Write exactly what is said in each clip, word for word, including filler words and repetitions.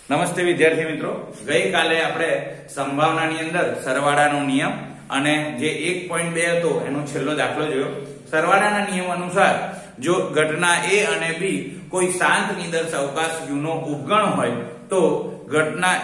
નમસ્તે વિદ્યાર્થી મિત્રો, ગઈકાલે આપણે સંભાવનાની અંદર સરવાળાનો નિયમ અને જે એક પોઈન્ટ બે હતો એનો છેલ્લો દાખલો જોયો. સરવાળાના નિયમ અનુસાર જો ઘટના A અને B કોઈ શાંત નિદર્શ અવકાશ U નો ઉપગણ હોય તો ઘટના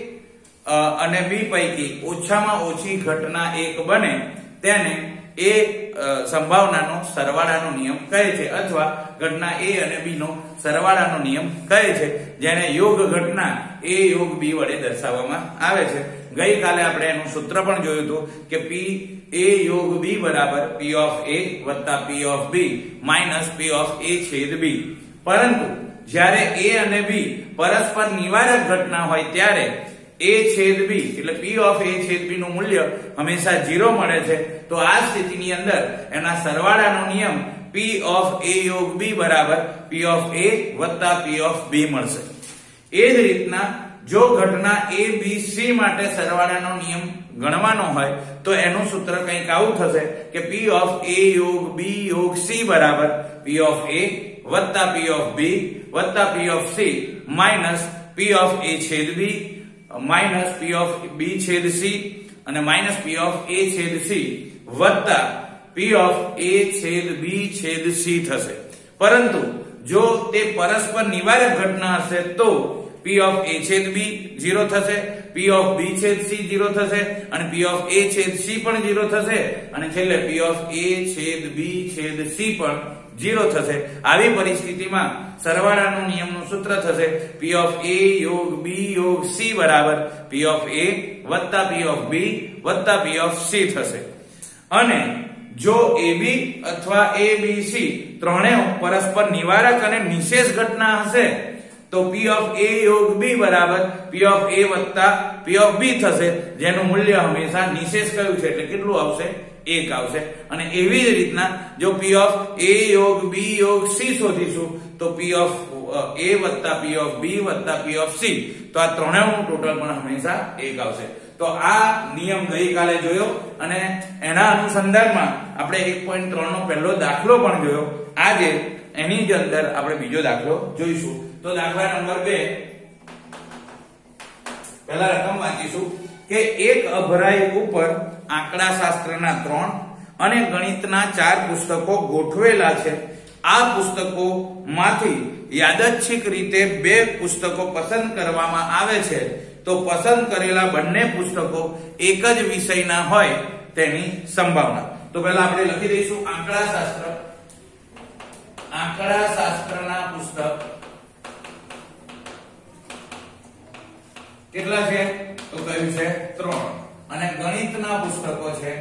A અને B પૈકી ઓછામાં ઓછી ઘટના એક બને તેને એ સંભાવનાનો સરવાળાનો નિયમ કહે છે અથવા ઘટના A અને B નો સરવાળાનો નિયમ કહે છે, જેને યોગ ઘટના A યોગ B વડે દર્શાવવામાં આવે છે. ગઈકાલે આપણે એનું સૂત્ર પણ જોયું હતું કે P A યોગ B બરાબર P of A વત્તા P of B minus P of A છેદ B. પરંતુ જ્યારે A અને B પરસ્પર નિવારક ઘટના હોય ત્યારે A છેદ B એટલે P of A છેદ B નું મૂલ્ય હંમેશા ઝીરો મળે છે. તો આ સ્થિતિની અંદર એના સરવાળાનો નિયમ P of A યોગ B બરાબર P of A વત્તા P of B મળશે. એ જ રીતના જો ઘટના A B C માટે સરવાળાનો નિયમ ગણવાનો હોય તો એનું સૂત્ર કંઈક આવું થશે કે P of A યોગ B યોગ C બરાબર P of A વત્તા P of B વત્તા P of C minus P of A છેદ B minus P of B છેદ C અને માઇનસ P of A છેદ C વત્તા P of A છેદ B છેદ C થશે. પરંતુ જો તે પરસ્પર નિવારક ઘટના હશે તો P of A છેદ B ઝીરો થશે, P of B છેદ C ઝીરો થશે અને P of A છેદ C પણ ઝીરો થશે અને છેલ્લે P of A છેદ B છેદ C પણ ઝીરો થશે. આવી પરિસ્થિતિમાં સરવાળાનો નિયમનું સૂત્ર થશે P of A યોગ B યોગ C બરાબર P of A વત્તા P of B વત્તા P of C થશે. અને જો A B અથવા A B C ત્રણેય પરસ્પર નિવારક અને નિશેષ ઘટના હશે તો P of A યોગ B બરાબર P of A વત્તા P of B થશે, જેનું મૂલ્ય હંમેશા નિશેષ કયું છે એટલે કેટલું આવશે? એક આવશે. અને એવી જ રીતના જો P of A યોગ B યોગ C શોધીશું તો P of A વત્તા P of B વત્તા P of C તો આ ત્રણેયનું ટોટલ પણ હંમેશા એક આવશે. તો આ નિયમ ગઈકાલે જોયો અને એના અનુસંધાનમાં આપણે એક પોઈન્ટ ત્રણ નો પહેલો દાખલો પણ જોયો. આજે એની જ અંદર આપણે બીજો દાખલો જોઈશું. તો દાખલા નંબર બે પહેલા રકમ વાંચીશું કે એક અભરાઈ ઉપર આંકડાશાસ્ત્રના ત્રણ અને ગણિતના ચાર પુસ્તકો ગોઠવેલા છે. આ પુસ્તકોમાંથી યાદચ્છિક રીતે બે પુસ્તકો પસંદ કરવામાં આવે છે તો પસંદ કરેલા બંને પુસ્તકો એક જ વિષયના હોય તેની સંભાવના. તો પહેલા આપણે લખી દઈશું આંકડાશાસ્ત્ર. આંકડાશાસ્ત્રના પુસ્તક કેટલા છે? તો કયું છે? ત્રણ. અને ગણિતના પુસ્તકો છે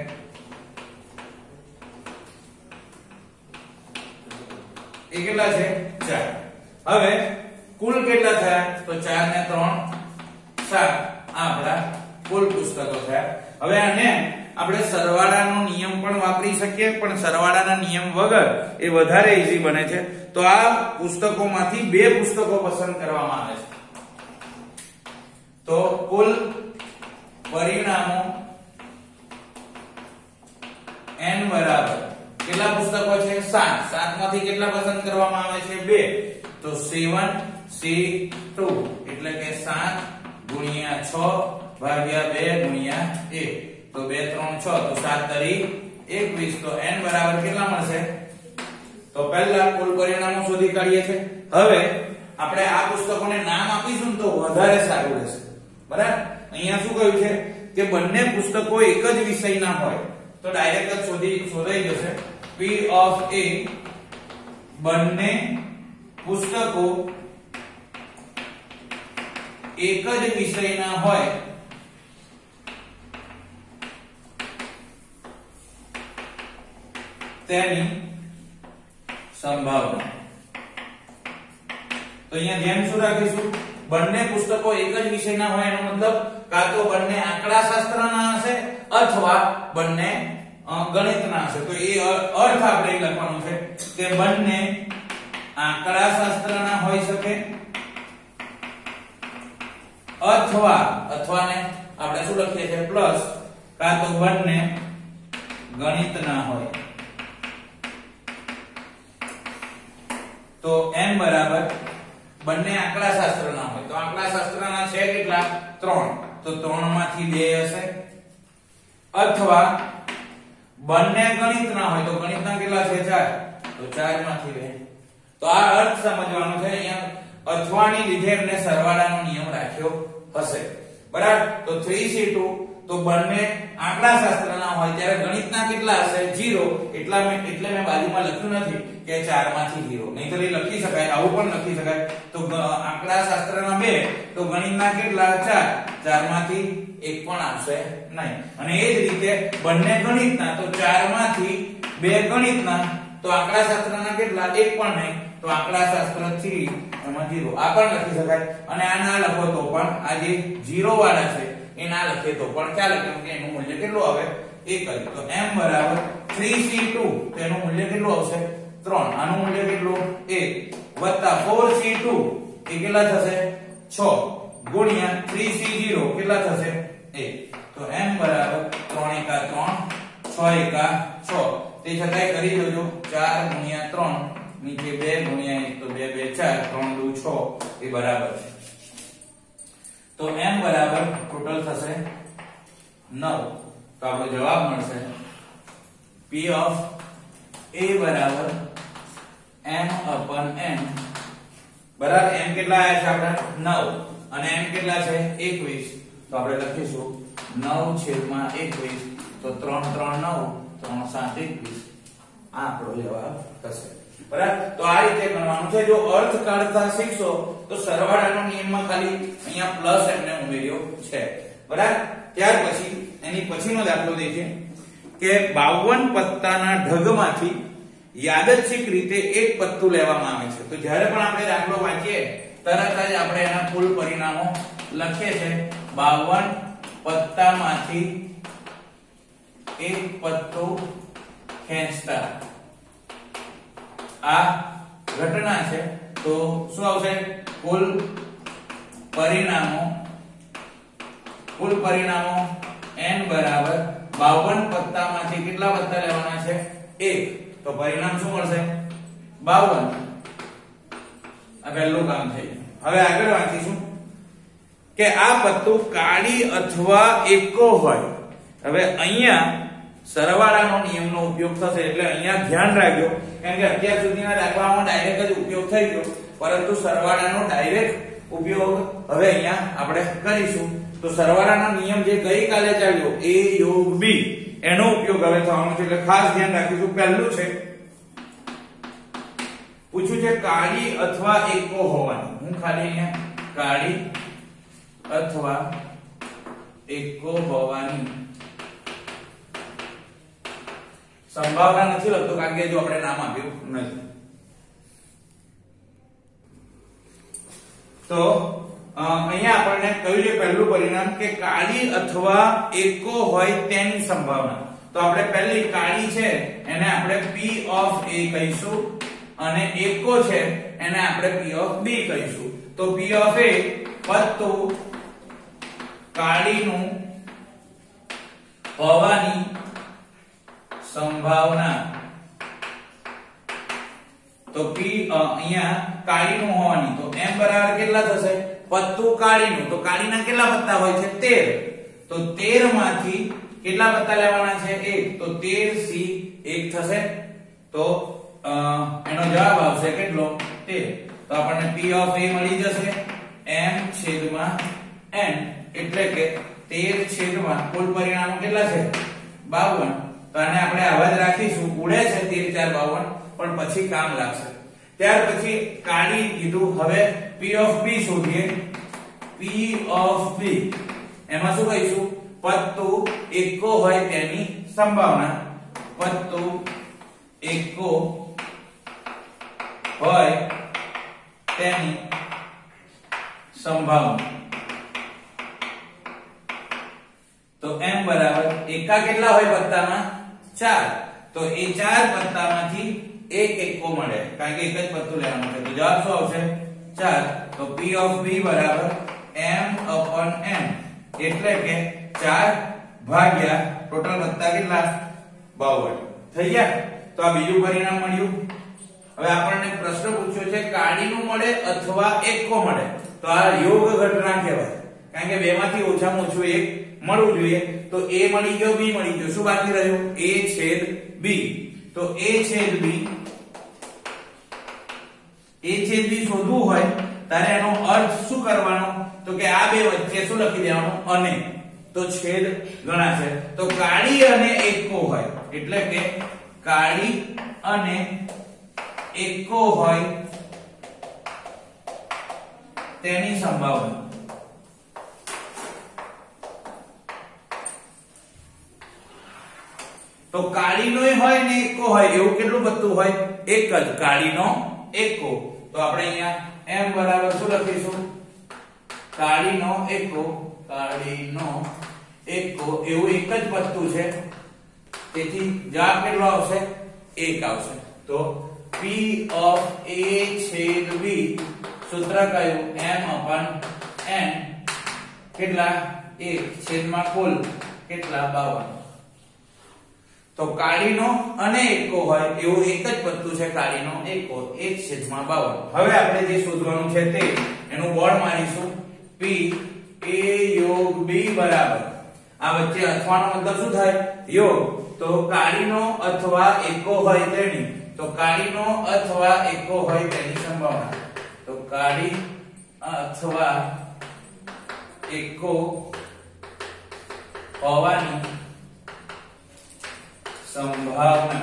એ કેટલા છે? ચાર. હવે કુલ કેટલા થયા? તો ચાર ને ત્રણ સાત. આ આપણા કુલ પુસ્તકો થયા. હવે આને આપણે સરવાળાનો નિયમ પણ વાપરી શકીએ, પણ સરવાળાના નિયમ વગર એ વધારે ઈઝી બને છે. તો આ પુસ્તકોમાંથી બે પુસ્તકો પસંદ કરવામાં આવે છે. તો કુલ પરિણામો n બરાબર કેટલા પુસ્તકો છે? સાત. સાત માંથી કેટલા પસંદ કરવામાં આવે છે? બે. તો સેવન સી ટુ એટલે કે સાત ગુણ્યા છ ભાગ્યા બે ગુણ્યા એક. તો બે ત્રણ છ તો સાત તરી એકવીસ. તો n બરાબર કેટલા મળશે? તો પહેલા કુલ પરિણામો શોધી કાઢીએ છે. હવે આપણે આ પુસ્તકોને નામ આપીશું તો વધારે સારું રહેશે. બરાબર? અહીંયા શું કહ્યું છે કે બંને પુસ્તકો એક જ વિષયના હોય તો ડાયરેક્ટ જ શોધી શોધાઈ જશે. P of A બંને પુસ્તકો એક જ વિષયના હોય તેની સંભાવના. તો અહીંયા ધ્યાન શું રાખીશું? બંને પુસ્તકો એક જ વિષયના હોય એનો મતલબ કાં તો બંને આંકડાશાસ્ત્રના હશે અથવા બંને ગણિતના હશે. તો એ અર્થ આપણે લખવાનું છે કે બંને આંકડાશાસ્ત્રના હોઈ શકે અથવા અથવાને આપણે શું લખીએ છીએ? પ્લસ. કાં તો બંને ગણિતના હોય. તો n બરાબર બંને આંકડા શાસ્ત્રના હોય તો આંકડા શાસ્ત્રના છે કેટલા ત્રણ તો ત્રણ માંથી બે હશે અથવા બંને ગણિતના હોય તો ગણિતના કેટલા છે ચાર તો ચાર માંથી બે તો આ અર્થ સમજવાનો છે અહીંયા અથવાની લીધે એમને સરવાળાનો નિયમ રાખ્યો હશે બરાબર તો થ્રી સી ટુ તો બંને આંકડા શાસ્ત્રના હોય ત્યારે ગણિતના કેટલા હશે ઝીરો એટલા મે એટલે મેં બાજુમાં લખ્યું નથી કે ચાર માંથી ઝીરો નહીંતર એ લખી શકાય આવું પણ લખી શકાય તો આંકડા શાસ્ત્રના બે તો ગણિતના કેટલા ચાર ચાર માંથી એક પણ આવશે નહીં અને એ જ રીતે બંને ગણિતના તો ચાર માંથી બે ગણિતના તો આંકડા શાસ્ત્રના કેટલા એક પણ નહીં તો આંકડા શાસ્ત્ર થ્રી એમાં ઝીરો આ પણ લખી શકાય અને આ ના લખો તો પણ આ જે ઝીરો વાળા છે એ ના લખે તો પણ ચાલે કેમ કે એનું મૂલ્ય કેટલું આવે એક જ તો m બરાબર થ્રી સી ટુ તો એનું મૂલ્ય કેટલું આવશે ત્રણ આનું મૂલ્ય કેટલું એક વત્તા ફોર સી ટુ એ કેટલા થશે છ ગુણ્યા થ્રી સી ઝીરો કેટલા થશે એક તો m બરાબર ત્રણ એકા ત્રણ છ એકા છ તે છતાંય કરી દેજો ચાર ગુણ્યા ત્રણ નીચે બે ગુણ્યા એક તો બે બે ચાર ત્રણ દુ છ એ બરાબર છે તો m બરાબર ટોટલ થશે નવ તો આપણો જવાબ મળશે p of a બરાબર m upon n બરાબર m કેટલા આવ્યા છે આપણે નવ અને m કેટલા છે એકવીસ તો આપણે લખીશું નવ છેદમાં એકવીસ તો ત્રણ ત્રણ નવ ત્રણ સાત એકવીસ આ આપણો જવાબ થશે બરાબર તો આ રીતે ગણવાનું છે જો અર્થ કાઢતા શીખશો તો સરવાળાનો નિયમમાં ખાલી અહીંયા પ્લસ એમને ઉમેર્યો છે બરાબર ત્યાર પછી એની પછીનો દાખલો દેખીએ કે બાવન પત્તાના ઢગમાંથી યાદચ્છિક રીતે એક પત્તું લેવામાં આવે છે તો જ્યારે પણ આપણે દાખલો વાંચીએ તરત જ આપણે એના કુલ પરિણામો લખીએ છે બાવન પત્તામાંથી એક પત્તું ખેંચતા આ ઘટના છે તો શું આવશે કુલ પરિણામો કુલ પરિણામો n બરાબર બાવન પત્તામાંથી કેટલા પત્તા લેવાના છે એક તો પરિણામ શું મળશે બાવન આ પહેલું કામ છે હવે આગળ વાંચીશું કે આ પત્તું કાળી અથવા એકો હોય હવે અહીંયા સરવાળાનો નિયમનો ઉપયોગ થશે એટલે અહીંયા ધ્યાન રાખજો કારણ કે અત્યાર સુધીના દાખલામાં ડાયરેક્ટ જ ઉપયોગ થઈ ગયો પરંતુ સરવાળાનો ડાયરેક્ટ ઉપયોગ હવે અહીંયા આપણે કરીશું તો સરવાળાનો નિયમ જે ગઈકાલે ચાલ્યો a યોગ b એનો ઉપયોગ હવે થવાનો છે એટલે ખાસ ધ્યાન રાખીશું પહેલું છે પૂછ્યું છે કાળી અથવા એકો હોવાની હું ખાલી અહીંયા કાળી અથવા એકો હોવાની સંભાવના નથી લખતો કારણ કે જો આપણે નામ આપ્યું નથી તો અહીંયા આપણને કહ્યું છે પહેલું પરિણામ કે કાળી અથવા એકો હોય તેની સંભાવના તો આપણે પહેલી કાળી છે એને આપણે p of a કહીશું અને એકો છે એને આપણે p of b કહીશું તો p of a પત્તું કાળીનું હોવાની સંભાવના તો p અહીંયા કાળીનું હોવાની તો m બરાબર કેટલા થશે પત્તું કાળીનું તો કાળીના કેટલા પત્તા હોય છે તેર તો તેર માંથી કેટલા પત્તા લેવાના છે એક તો તેર સી એક થશે તો એનો જવાબ આવશે કેટલો તેર તો આપણને p of a મળી જશે m છેદમાં n એટલે કે તેર છેદમાં કુલ પરિણામો કેટલા છે બાવન તો આને આપણે આવા જ રાખીશું ઉડે છે તેર ચાર બાવન પણ પછી કામ લાગશે ત્યાર પછી કાળી કીધું હવે p of b શોધીએ p of b એમાં શું કહીશું પત્તું એકો હોય તેની સંભાવના પત્તું એકો હોય તેની સંભાવના તો m બરાબર એકા કેટલા હોય પત્તામાં ચાર તો એ ચાર પત્તામાંથી એક એકો મળે કારણ કે એક જ પત્તું લેવાનું છે તો જવાબ શું આવશે ચાર તો p of b બરાબર m upon n એટલે કે ચાર ભાગ્યા ટોટલ પત્તા કેટલા બાવન થઈ ગયા તો આ બીજું પરિણામ મળ્યું હવે આપણને પ્રશ્ન પૂછ્યો છે કાળીનું મળે અથવા એકો મળે તો આ યોગ ઘટના કહેવાય, કારણ કે બે માંથી ઓછામાં ઓછું એક મળવું જોઈએ. તો a મળી ગયો, b મળી ગયો, શું બાકી રહ્યું? a છેદ b. તો a છેદ b a છેદ b શોધવું હોય ત્યારે એનો અર્થ શું કરવાનો? તો કે આ બે વચ્ચે શું લખી દેવાનું? અને. તો છેદ ગણાશે. તો કાળી અને એકો હોય એટલે કે કાળી અને એકો હોય તેની સંભાવના. તો કાળીનો હોય ને એકો હોય એવું કેટલું બધું હોય? એક જ. કાળીનો એકો. તો આપણે અહીંયા m બરાબર શું લખીશું? કાળીનો એકો. કાળીનો એકો એવું એક જ વસ્તુ છે, તેથી જવાબ કેટલો આવશે? એક આવશે. તો P of A છેદ B સૂત્ર કયું? m upon n કેટલા? એક છેદમાં કુલ કેટલા? બાવન. તો કાળીનો અને એકો હોય એવું એક જ વસ્તુ છે, કાળીનો એકો, એક છેદમાં બાવન. હવે આપણે જે શોધવાનું છે તે એનું બોર્ડ મારીશું. P A યોગ B બરાબર આ વચ્ચે અથવાનો મતલબ શું થાય? યોગ. તો કાળીનો અથવા એકો હોય તેની. તો કાળીનો અથવા એકો હોય તેની સંભાવના. તો કાળી અથવા એકો હોવાની સંભાવના.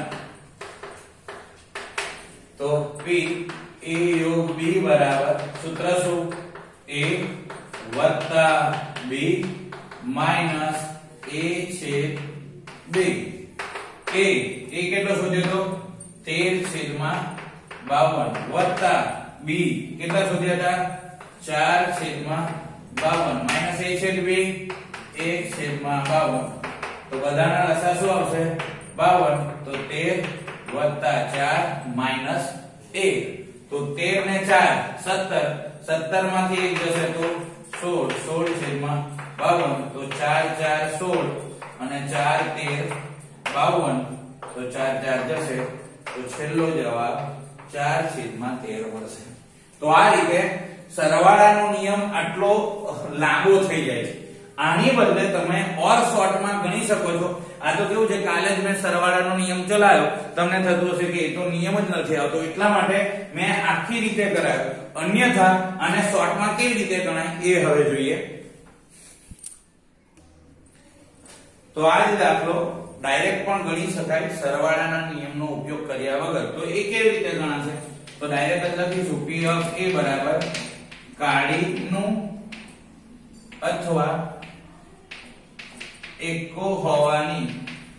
તો P A યોગ B બરાબર સૂત્ર શું? A વત્તા B માઈનસ A છેદ B. A A કેટલો શોધ્યો તો? તેર છેદમાં બાવન વત્તા B કેટલા શોધ્યા હતા? ચાર છેદમાં બાવન માઈનસ A છેદ B એક છેદમાં બાવન. તો બધાના લસા શું આવશે? બાવન. તો તેર વત્તા ચાર માઈનસ એક. તો તેર ને ચાર સત્તર. સત્તર માંથી એક જશે તો સોળ. સોળ છેદમાં બાવન. તો ચાર ચાર સોળ અને ચાર તેર બાવન. તો ચાર ચાર જશે તો છેલ્લો જવાબ ચાર છેદમાં તેર મળશે. તો આ રીતે સરવાળાનો નિયમ આટલો લાંબો થઈ જાય છે. આની બદલે તમે ઓર શોર્ટમાં ગણી શકો છો. આ તો કેવું છે, કાલે જ મેં સરવાળાનો નિયમ ચલાવ્યો, તમને થતું હશે કે એ તો નિયમ જ નથી આવતો, એટલા માટે મેં આખી રીતે કરાવ્યો. અન્યથા આને શોર્ટમાં કેવી રીતે ગણાય એ હવે જોઈએ. તો આ જ દાખલો ડાયરેક્ટ પણ ગણી શકાય સરવાળાના નિયમનો ઉપયોગ કર્યા વગર. તો એ કેવી રીતે ગણાશે? તો ડાયરેક્ટ જ લખીશું P of A બરાબર કાળીનું અથવા એકો હોવાની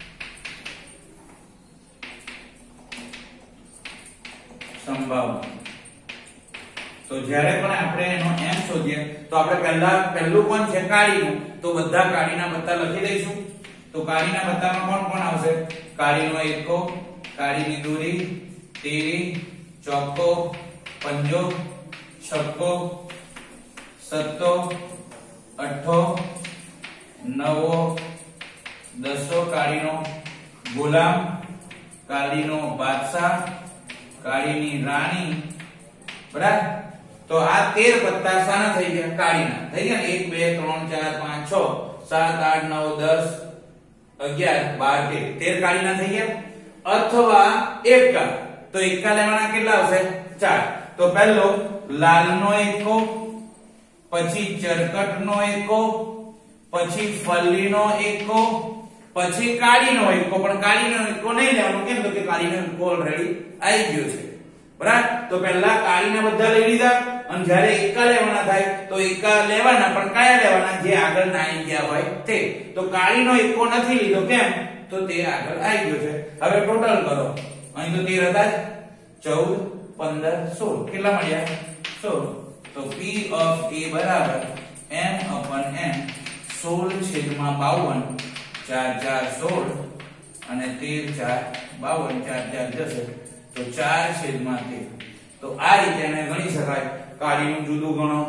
સંભાવના. તો જ્યારે પણ આપણે એનો m શોધીએ તો આપણે પહેલા પહેલું કોણ છે? કાળીનું. તો બધા કાળીના પત્તા લખી દઈશું. તો કાળીના પત્તામાં કોણ કોણ આવશે? કાળીનો એકો, કાળીની દૂરી, તેરી, ચોક્કો, પંજો, છક્કો, સત્તો, અઠ્ઠો, નવો, દસો, કાળીનો ગુલામ, કાળીનો બાદશાહ, કાળીની રાણી. બરાબર. તો આ તેર પત્તા શાના થઈ ગયા? કાળીના થઈ ગયા ને. એક બે ત્રણ ચાર પાંચ છ સાત આઠ નવ દસ અગિયાર બાર તેર. તેર કાળીના થઈ ગયા. અથવા એકા. તો એકા લેવાના કેટલા આવશે? ચાર. તો પહેલો લાલનો એકો, પછી ચરકટનો એકો, પછી ફલ્લીનો એકો, પછી કાળીનો એકો. પણ કાળીનો એકો નહીં લેવાનો, કેમ? તો કે કાળીનો એકો ઓલરેડી આવી ગયો છે. બરાબર. તો પહેલા કાળીના બધા લઈ લીધા અને જ્યારે એકા લેવાના થાય તો એકા લેવાના, પણ કયા લેવાના? જે આગળ ના આવી ગયા હોય તે. તો કાળીનો એકો નથી લીધો, કેમ? તો તે આગળ આવી ગયો છે. હવે ટોટલ કરો. અહીં તો તેર હતા જ. ચૌદ, પંદર, સોળ. કેટલા મળ્યા? સોળ. તો P of A બરાબર m upon n સોળ છેદમાં બાવન. ચાર ચાર સોળ અને તેર ચાર બાવન. ચાર ચાર જશે તો ચાર છેદમાં તેર. તો આ રીતે એને ગણી શકાય. કાળીનું જુદું ગણો,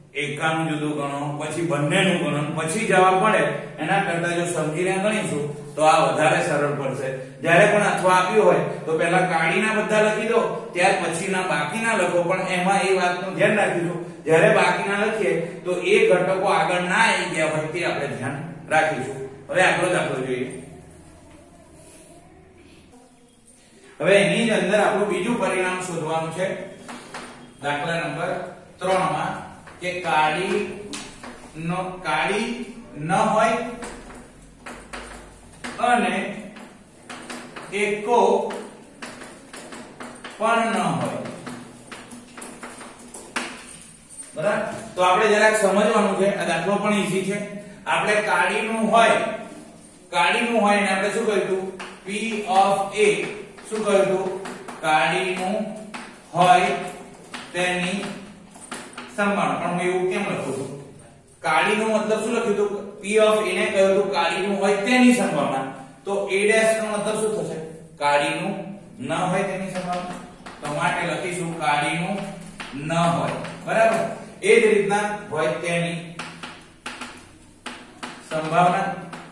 એકાનું જુદું ગણો, પછી બંનેનું ગણો, પછી જવાબ મળે. એના કરતા જો સમજીને ગણીશું તો આ વધારે સરળ પડશે. જ્યારે પણ અથવા આપ્યું હોય તો પહેલા કાળીના બધા લખી દો, ત્યાર પછીના બાકીના લખો. પણ એમાં એ વાતનું ધ્યાન રાખીશું, જ્યારે બાકીના લખીએ તો એ ઘટકો આગળ ના આવી ગયા હોય તે આપણે ધ્યાન રાખીશું. હવે આગળ દાખલો જોઈએ. હવે એની જ અંદર આપણું બીજું પરિણામ શોધવાનું છે. દાખલા નંબર ત્રણ માં કે કાળી નો કાળી ન હોય અને એકો પણ ન હોય. બરાબર, તો આપણે જરાક સમજવાનું છે. આ દાખલો પણ ઈઝી છે. આપણે કાળીનું હોય કાળીનું હોય ને આપણે શું કહ્યું? P of A શું કહ્યું? કાળીનું હોય તેની સંભાવના. પણ હું એવું કેમ લખું છું? કાળીનો મતલબ શું લખ્યું હતું? P of A ને કહ્યું હતું કાળીનું હોય તેની સંભાવના. તો A dash નો મતલબ શું થશે? કાળીનું ન હોય તેની સંભાવના. તો માટે લખીશું કાળીનું ન હોય. બરાબર, એ જ રીતના હોય તેની સંભાવના.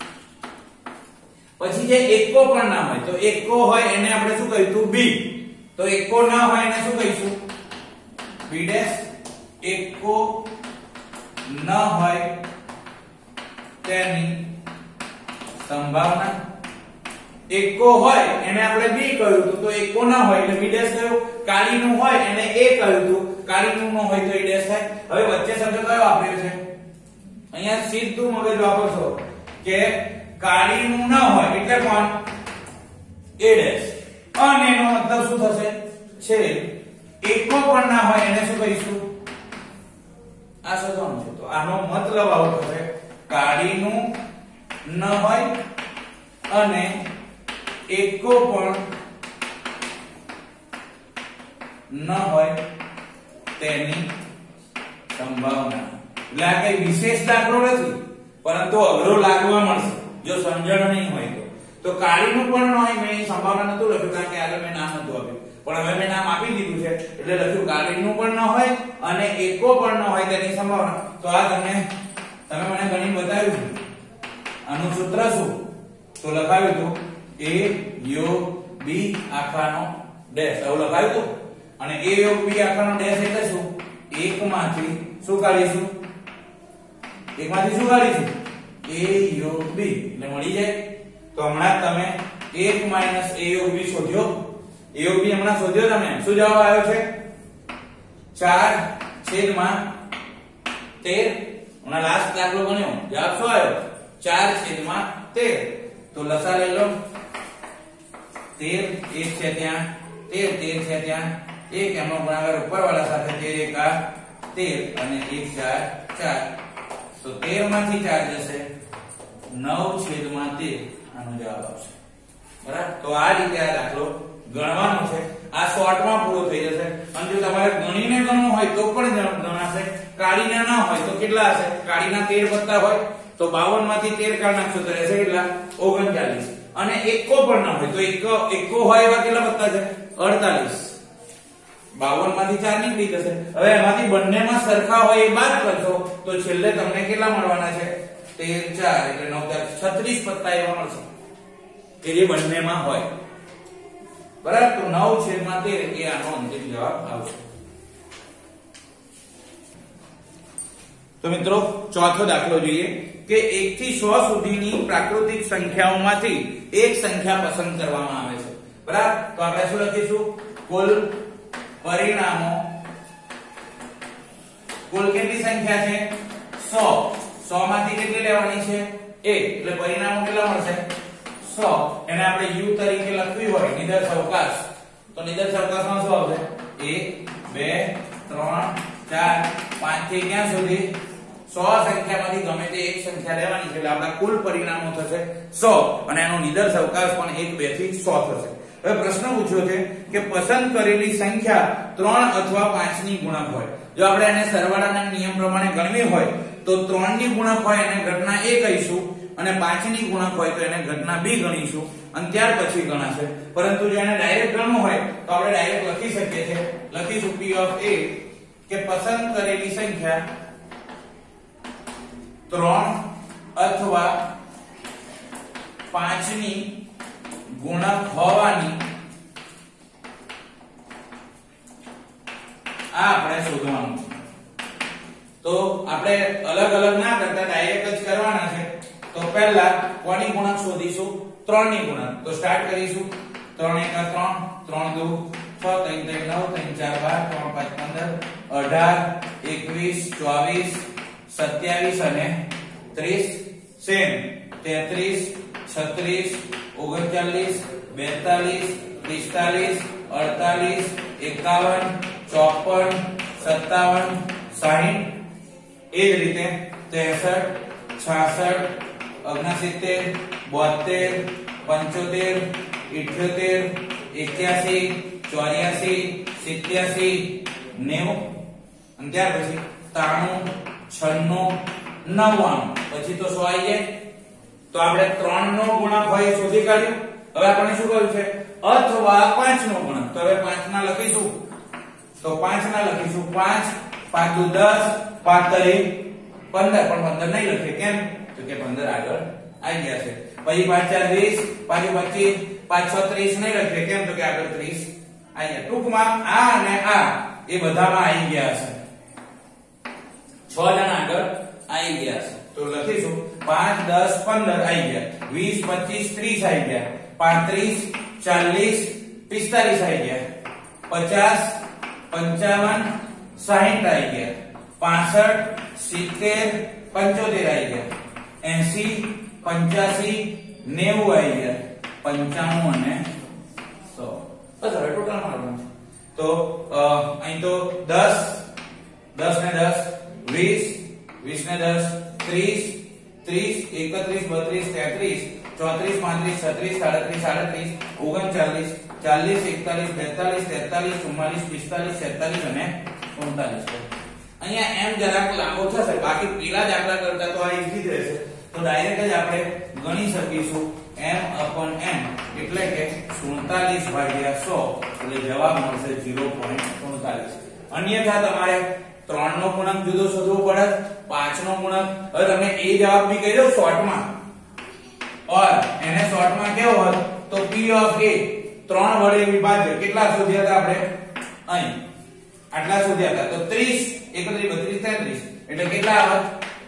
પછી જે એકો પણ ના હોય, તો એકો હોય એને આપણે શું કહીશું? B. તો એકો ના હોય એને શું કહીશું? B dash. એકો ન હોય તેની સંભાવના. એકો હોય એને આપણે B કહ્યું હતું, તો એકો ના હોય એટલે B dash કહ્યું. કાળીનું હોય એને A કહ્યું હતું, કાળીનું ન હોય તો A dash થાય. હવે વચ્ચે શબ્દ કયો આપ્યો છે? અહીંયા સીધું મગજ વાપરશો કે કાળીનું ન હોય એટલે કોણ? A dash. અને એનો મતલબ શું થશે? છે એકો પણ ના હોય એને શું કહીશું? આ શોધવાનું છે. તો આનો મતલબ આવો થશે કાળીનું ન હોય અને એકો પણ ન હોય તેની સંભાવના. એટલે આ કઈ વિશેષ દાખલો નથી, પરંતુ અઘરો લાગવા મળશે જો સમજણ નહીં હોય તો. તો કાળીનું પણ ન હોય મેં સંભાવના નતું લખ્યું કારણ કે આગળ મેં નામ નતું આપ્યું, પણ હવે મેં નામ આપી દીધું છે એટલે લખ્યું કાળીનું પણ ન હોય અને એકો પણ ન હોય તેની સંભાવના. તો આ તમને તમે મને ગણી બતાવ્યું છે. આનું સૂત્ર શું? તો લખાવ્યું હતું A યોગ B આખાનો ડેશ. આવું લખાવ્યું હતું. અને A યોગ B આખાનો ડેશ એટલે શું? એક માંથી શું કાઢીશું? એક માંથી શું કાઢીશું? A યોગ B એટલે મળી જાય. તો હમણાં તમે એક માઈનસ A યોગ B શોધ્યો. A યોગ B હમણાં શોધ્યો તમે. શું જવાબ આવ્યો છે? ચાર છેદમાં તેર. હમણાં લાસ્ટ દાખલો ગણ્યો, જવાબ શું આવ્યો? ચાર છેદમાં તેર. તો લસા લઈ લો. તેર એક છે ત્યાં, તેર તેર છે ત્યાં, એક એમનો ગુણાકાર ઉપરવાળા સાથે તેર એકા તેર અને એક ચાર ચાર. તો તેર માંથી ચાર જશે, નવ છેદમાં તેર આનો જવાબ આવશે. બરાબર, તો આ રીતે આ દાખલો ગણવાનો છે. આ શોર્ટમાં પૂરો થઈ જશે. અને જો તમારે ગણીને ગણવું હોય તો પણ ગણાશે. કાળીના ના હોય તો કેટલા હશે? કાળીના તેર વત્તા હોય તો બાવન માંથી તેર કાઢ નાખશો તો રહેશે કેટલા? ઓગણચાલીસ. અને એકો પણ ના હોય તો એક એકો હોય એવા કેટલા વત્તા છે? અડતાલીસ. બાવન માંથી ચાર નીકળી જશે. હવે એમાંથી બંનેમાં સરખા હોય એ બાદ કરશો તો છેલ્લે તમને કેટલા મળવાના છે? તેર ચાર એટલે નવ ચાર છત્રીસ પત્તા એવા મળશે કે જે બંનેમાં હોય. બરાબર, તો નવ છેદમાં તેર એ આનો અંતિમ જવાબ આવશે. તો મિત્રો ચોથો દાખલો જોઈએ કે એક થી સો સુધીની પ્રાકૃતિક સંખ્યાઓમાંથી એક સંખ્યા પસંદ કરવામાં આવે છે. બરાબર, તો આપણે શું લખીશું? કુલ પરિણામો. કુલ કેટલી સંખ્યા છે? સો. સો માંથી કેટલી લેવાની છે? એક. એટલે પરિણામો કેટલા મળશે? સો. એને આપણે u તરીકે લખવી હોય નિદર્શ અવકાશ, તો નિદર્શ અવકાશમાં શું આવશે? એક બે ત્રણ ચાર પાંચ થી ક્યાં સુધી? સો સંખ્યામાંથી ગમે તે એક સંખ્યા લેવાની છે એટલે આપણા કુલ પરિણામો થશે સો અને એનો નિદર્શ અવકાશ પણ એક બે થી સો થશે. હવે પ્રશ્ન પૂછ્યો છે કે પસંદ કરેલી સંખ્યા ત્રણ અથવા પાંચ ની ગુણક હોય. જો આપણે એને સરવાળાના નિયમ પ્રમાણે ગણવી હોય તો ત્રણ ની ગુણક હોય એને ઘટના A કહીશું અને પાંચ ની ગુણક હોય તો એને ઘટના B ગણીશું અને ત્યાર પછી ગણાશે. પરંતુ જો એને ડાયરેક્ટ ગણવું હોય તો આપણે ડાયરેક્ટ લખી શકીએ છીએ. લખીશું P of A કે પસંદ કરેલી સંખ્યા ત્રણ અથવા પાંચ ની ગુણક હોવાની આ આપણે શોધવાનું છે. તો આપણે અલગ અલગ ના કરતા ડાયરેક્ટ જ કરવાના છે. તો પહેલા કોની ગુણક શોધીશું? ત્રણ ની ગુણક. તો સ્ટાર્ટ કરીશું. ત્રણ એકા ત્રણ, ત્રણ દુ છ, ત્રણ ત્રણ નવ, ત્રણ ચાર બાર, ત્રણ પાંચ પંદર, અઢાર, એકવીસ, ચોવીસ, સત્યાવીસ અને ત્રીસ. સેમ તેત્રીસ, છત્રીસ, ઓગણચાલીસ, બેતાલીસ, પિસ્તાલીસ, અડતાલીસ, એકાવન, ચોપન, સત્તાવન, સાહીઠ. એ જ રીતે ત્રેસઠ, છાસઠ, ઓગણસિત્તેર, બોતેર, પંચોતેર, ઇઠ્યોતેર, એક્યાસી, ચોર્યાસી, સિત્યાસી, નેવું અને ત્યાર પછી ત્રાણું, છન્નું, નવ્વાણું. પછી તો સો આવી જાય. તો આપણે ત્રણ નો ગુણક હોય શોધી કાઢ્યું. હવે આપણે શું કહ્યું છે? અથવા પાંચ નો ગુણક. તો હવે પાંચ ના લખીશું. તો પાંચ ના લખીશું. પાંચ પાંચ દુ દસ, પાંચ તરી પંદર. પણ પંદર નહીં લખીએ. કેમ? તો કે પંદર આગળ આવી ગયા છે. પછી પાંચ ચાર વીસ, પાંચ પચીસ, પાંચ છ ત્રીસ નહીં લખીએ. કેમ? તો કે આગળ ત્રીસ આવી ગયા. ટૂંકમાં આ અને આ એ બધામાં આવી ગયા છે. છ જણા આગળ આવી ગયા છે. તો લખીશું પાંચ દસ પંદર આવી ગયા, વીસ પચીસ ત્રીસ આવી ગયા, પાંત્રીસ ચાલીસ પિસ્તાલીસ આવી ગયા, પચાસ પંચાવન સાહીઠ આવી ગયા, પાસઠ સિત્તેર પંચોતેર આવી ગયા, એસી પંચ્યાસી નેવું આવી ગયા, પંચાણું અને સો. બસ હવે ટોટલ મારવાનું છે. તો અહીં તો દસ દસ ને દસ વીસ, વીસ ને દસ ત્રીસ, ત્રીસ એકત્રીસ બત્રીસ તેત્રીસ ચોત્રીસ પાંત્રીસ છત્રીસ સાડત્રીસ સાડત્રીસ ઓગણચાલીસ ચાલીસ એકતાલીસ બેતાલીસ તેતાલીસ ચુમ્માલીસ પિસ્તાલીસ છેતાલીસ અને ઉનતાલીસ. અહીંયા એમ જરાક લાંબો થશે, બાકી પેલા દાખલા કરતા તો આ ઈઝી જ રહેશે. તો ડાયરેક્ટ જ આપણે ગણી શકીશું m upon m એટલે કે સુડતાલીસ ભાગ્યા સો એટલે જવાબ મળશે ઝીરો પોઈન્ટ સુડતાલીસ. અન્યથા તમારે ત્રણ નો ગુણક જુદો શોધવો પડે, પાંચ નો ગુણક. હવે તમે એ જવાબ બી કહી દો શોર્ટમાં, ઓર એને શોર્ટમાં કેવો હોત તો p of a ત્રણ વડે વિભાજ્ય. કેટલા શોધ્યા હતા આપણે? અહીં આટલા શોધ્યા હતા. તો ત્રીસ એકત્રીસ બત્રીસ તેત્રીસ એટલે કેટલા આવત?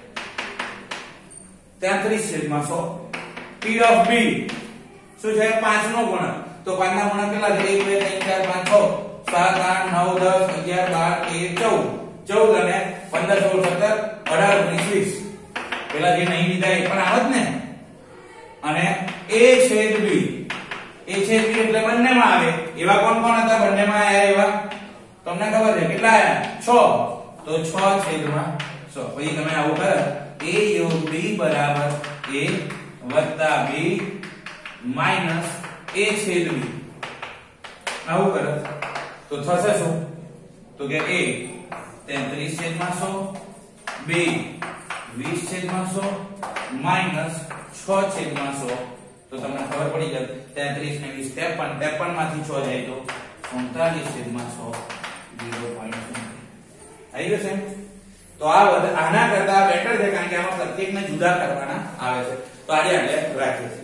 તેત્રીસ છેદમાં સો. p of b શું છે? પાંચ નો ગુણક. તો પાંચ ના ગુણક કેટલા છે? એક બે ત્રણ ચાર પાંચ છ સાત આઠ નવ દસ અગિયાર બાર તેર ચૌદ, ચૌદ અને પંદર સોળ સત્તર અઢાર ઓગણીસ વીસ. પેલા જે નહીં લીધા એ પણ આવત ને. અને a છેદ b, a છેદ b એટલે બંનેમાં આવે. એવા કોણ કોણ હતા બંનેમાં આયા? એવા તમને ખબર છે કેટલા આયા? છ. તો છ છેદમાં સો. પછી તમે આવું કરો a યોગ b બરાબર a વત્તા b માઈનસ a છેદ b. આવું કરો તો થશે શું? તો કે a તેત્રીસ છેદમાં સો, b વીસ છેદમાં સો માઈનસ છ છેદમાં સો. તો તમને ખબર પડી જાય તેત્રીસ ને વીસ ત્રેપન, ત્રેપન માંથી છ જાય તો સુડતાલીસ છેદમાં સો ઝીરો પોઈન્ટ આવી ગયો છે. તો આ આના કરતા બેટર છે કારણ કે આમાં પ્રત્યેકને જુદા કરવાના આવે છે. તો આજે આપણે રાખીએ.